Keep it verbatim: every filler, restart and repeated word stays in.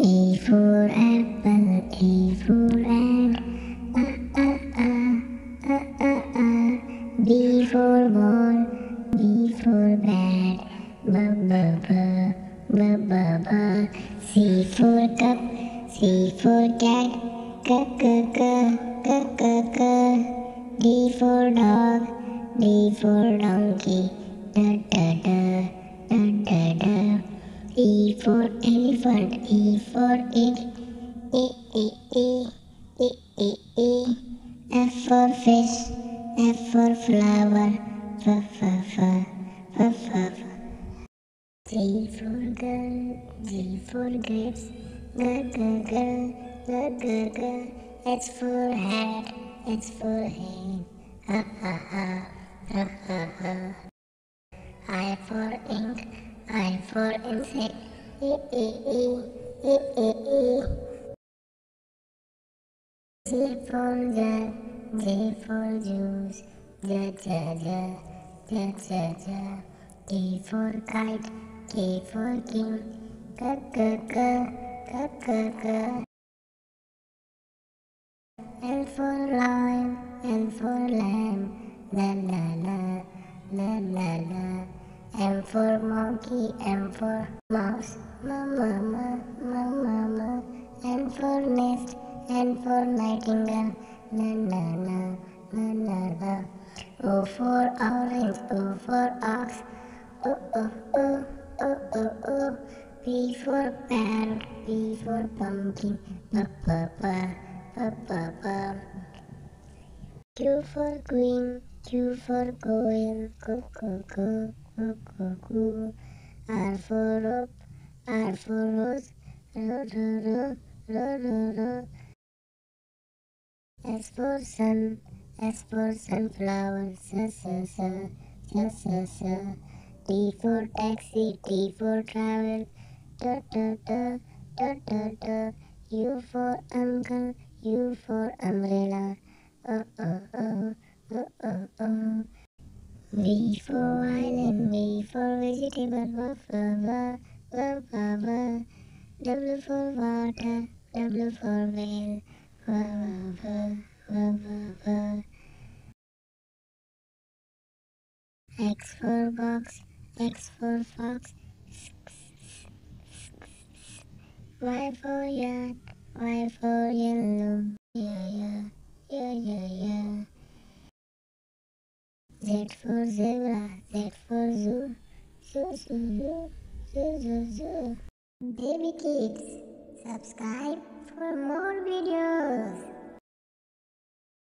A for apple, A for ant, A, A, A, A, A, A. B for ball, B for bat, B, B, B, B, B, B. C for cup, C for cat, C, C, C, C, C, C. D for dog, D for donkey, D, D, D, D, D, D. E for elephant, E for egg, E, E, E, E, E, E. F for fish, F for flower, F, F, F, F, F, F. G for girl, G for grapes, G, G, G, G, G, G. H for hat, H for hen, ha, ha, ha, ha, ha, ha. I for ink, I for insect, E, E, E, E, E, E. J for jug, J for juice, J, J, J, J, J, J. K for kite, K for king, K, K, K, K, K, K. L for lion, L for lamb, la, la, la, la, la, la. M for monkey, M for mouse, ma, ma, ma, ma, ma, ma. N for nest, N for nightingale, na, na, na, na, na, na. O for orange, O for ox, O, O, O, O, O, O. P for parrot, P for pumpkin, P, P, P, P, P, P. Q for queen, Q for coil, Q, Q, Q, Q, Q, Q. R for rope, R for rose, R, R, R, R, R, R. S for sun, S for sunflower, S, S, S, S, S, S. T for taxi, T for travel, T, T, T, T, T, T. U for uncle, U for umbrella, O, O, O, O, O, O. V for violin, V for vegetable, V, V, V, V, V. W for water, W for whale, V, V, V, V, V. X for box, X for fox, Y for yak, Y for yellow, yeah, yeah, yeah, yeah, yeah. Z for zebra, Z for zoo, zoo, zoo, zoo, zoo, zoo, zoo. Baby kids, subscribe for